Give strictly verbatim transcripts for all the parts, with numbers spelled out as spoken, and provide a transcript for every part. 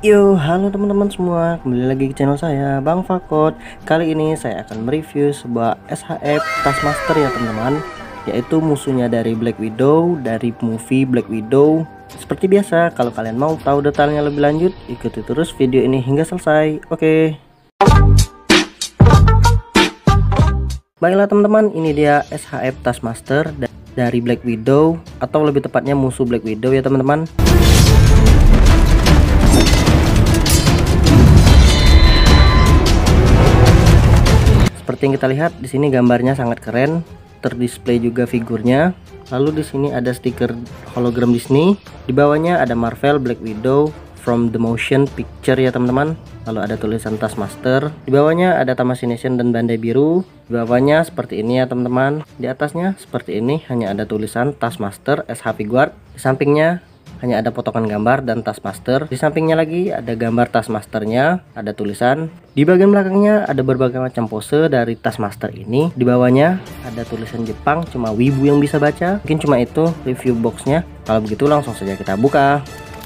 Yo, halo teman-teman semua, kembali lagi ke channel saya, Bang Fakot. Kali ini saya akan mereview sebuah S H F Taskmaster ya teman-teman, yaitu musuhnya dari Black Widow, dari movie Black Widow. Seperti biasa, kalau kalian mau tahu detailnya lebih lanjut, ikuti terus video ini hingga selesai. Oke. Baiklah teman-teman, ini dia S H F Taskmaster dari Black Widow, atau lebih tepatnya musuh Black Widow ya teman-teman. Seperti yang kita lihat di sini, gambarnya sangat keren, terdisplay juga figurnya. Lalu di sini ada stiker hologram Disney, di bawahnya ada Marvel Black Widow from the motion picture ya teman-teman. Lalu ada tulisan Taskmaster, di bawahnya ada Tamashination dan Bandai Biru. Di bawahnya seperti ini ya teman-teman. Di atasnya seperti ini, hanya ada tulisan Taskmaster S H Figuart. Di sampingnya hanya ada potongan gambar dan Taskmaster. Di sampingnya lagi ada gambar Taskmasternya, ada tulisan. Di bagian belakangnya ada berbagai macam pose dari Taskmaster ini. Di bawahnya ada tulisan Jepang, cuma wibu yang bisa baca. Mungkin cuma itu review boxnya. Kalau begitu langsung saja kita buka.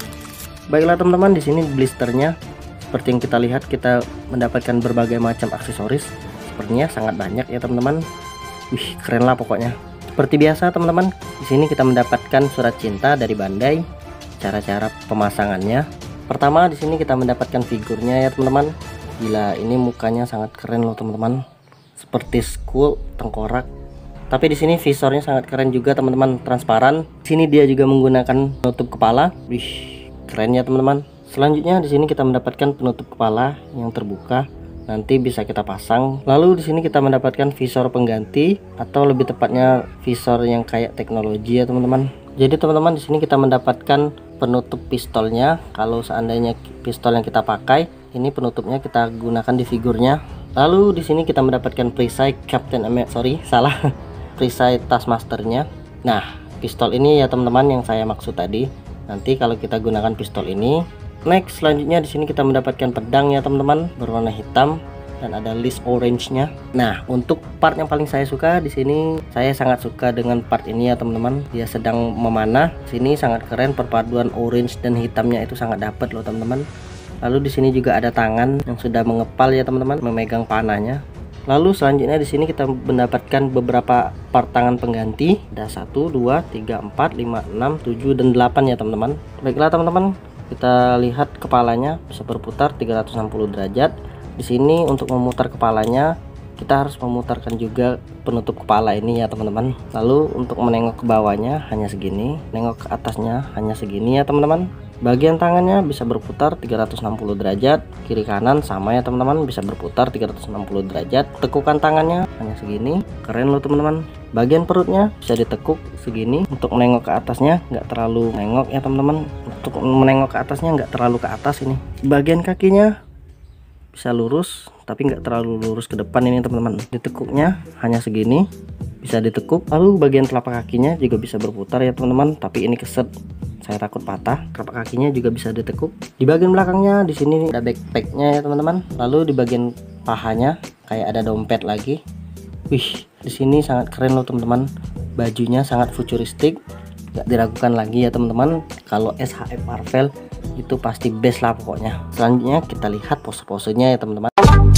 Baiklah teman-teman, di sini blisternya seperti yang kita lihat, kita mendapatkan berbagai macam aksesoris. Sepertinya sangat banyak ya teman-teman. Wih, keren lah pokoknya. Seperti biasa teman-teman, di sini kita mendapatkan surat cinta dari Bandai. Cara-cara pemasangannya, pertama di sini kita mendapatkan figurnya ya teman-teman. Gila, ini mukanya sangat keren loh teman-teman, seperti skull tengkorak. Tapi di sini visornya sangat keren juga teman-teman, transparan. Di sini dia juga menggunakan penutup kepala. Wih, keren ya teman-teman. Selanjutnya di sini kita mendapatkan penutup kepala yang terbuka, nanti bisa kita pasang. Lalu di sini kita mendapatkan visor pengganti, atau lebih tepatnya visor yang kayak teknologi ya teman-teman. Jadi teman-teman, di sini kita mendapatkan penutup pistolnya. Kalau seandainya pistol yang kita pakai, ini penutupnya kita gunakan di figurnya. Lalu di sini kita mendapatkan perisai Captain America, sorry salah, perisai Taskmasternya. Nah, pistol ini ya teman-teman yang saya maksud tadi. Nanti kalau kita gunakan pistol ini. Next, selanjutnya di sini kita mendapatkan pedang ya teman-teman, berwarna hitam dan ada list orange-nya. Nah, untuk part yang paling saya suka di sini, saya sangat suka dengan part ini ya teman-teman. Dia sedang memanah. Sini sangat keren, perpaduan orange dan hitamnya itu sangat dapat loh teman-teman. Lalu di sini juga ada tangan yang sudah mengepal ya teman-teman, memegang panahnya. Lalu selanjutnya di sini kita mendapatkan beberapa part tangan pengganti. Ada satu, dua, tiga, empat, lima, enam, tujuh, dan delapan ya teman-teman. Baiklah teman-teman, kita lihat kepalanya bisa berputar tiga ratus enam puluh derajat. Di sini untuk memutar kepalanya, kita harus memutarkan juga penutup kepala ini ya teman-teman. Lalu untuk menengok ke bawahnya hanya segini, nengok ke atasnya hanya segini ya teman-teman. Bagian tangannya bisa berputar tiga ratus enam puluh derajat, kiri kanan sama ya teman-teman, bisa berputar tiga ratus enam puluh derajat. Tekukan tangannya hanya segini, keren loh teman-teman. Bagian perutnya bisa ditekuk segini. Untuk menengok ke atasnya nggak terlalu nengok ya teman-teman. Untuk menengok ke atasnya nggak terlalu ke atas ini. Bagian kakinya bisa lurus, tapi nggak terlalu lurus ke depan ini teman-teman. Ditekuknya hanya segini, bisa ditekuk. Lalu bagian telapak kakinya juga bisa berputar ya teman-teman, tapi ini keset, saya takut patah. Telapak kakinya juga bisa ditekuk. Di bagian belakangnya di sini ada backpacknya ya teman-teman. Lalu di bagian pahanya kayak ada dompet lagi. Wih, di sini sangat keren loh teman-teman. Bajunya sangat futuristik, nggak diragukan lagi ya teman-teman. Kalau S H F Marvel itu pasti best lah pokoknya. Selanjutnya kita lihat pose-posenya ya teman-teman.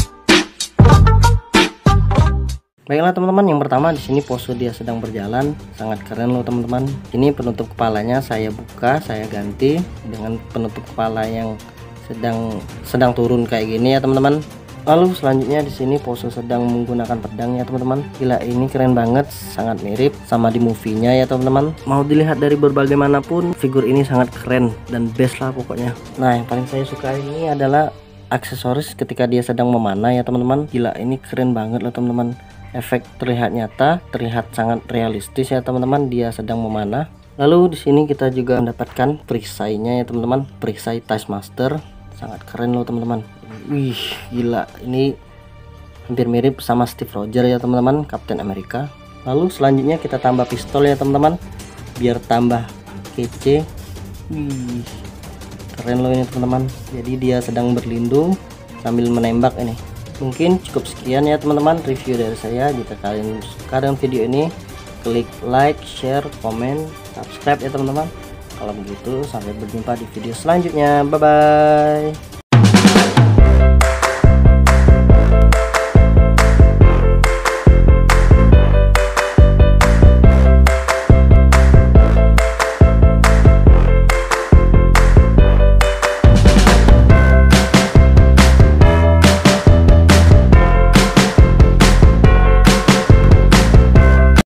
Baiklah teman-teman, yang pertama di sini pose dia sedang berjalan, sangat keren loh teman-teman. Ini penutup kepalanya saya buka, saya ganti dengan penutup kepala yang sedang sedang turun kayak gini ya teman-teman. Lalu selanjutnya di sini pose sedang menggunakan pedang ya teman-teman. Gila, ini keren banget, sangat mirip sama di movie-nya ya teman-teman. Mau dilihat dari berbagai manapun, figur ini sangat keren dan best lah pokoknya. Nah, yang paling saya suka ini adalah aksesoris ketika dia sedang memanah ya teman-teman. Gila, ini keren banget loh teman-teman. Efek terlihat nyata, terlihat sangat realistis ya teman-teman, dia sedang memanah. Lalu di sini kita juga mendapatkan perisainya ya teman-teman, perisai Taskmaster. Sangat keren loh teman-teman. Wih, gila, ini hampir mirip sama Steve Rogers ya teman-teman, Captain America. Lalu selanjutnya kita tambah pistol ya teman-teman, biar tambah kece. Wih, keren loh ini teman-teman. Jadi dia sedang berlindung sambil menembak ini. Mungkin cukup sekian ya teman-teman review dari saya. Jika kalian suka dengan video ini, klik like, share, komen, subscribe ya teman-teman. Kalau begitu, sampai berjumpa di video selanjutnya. Bye bye.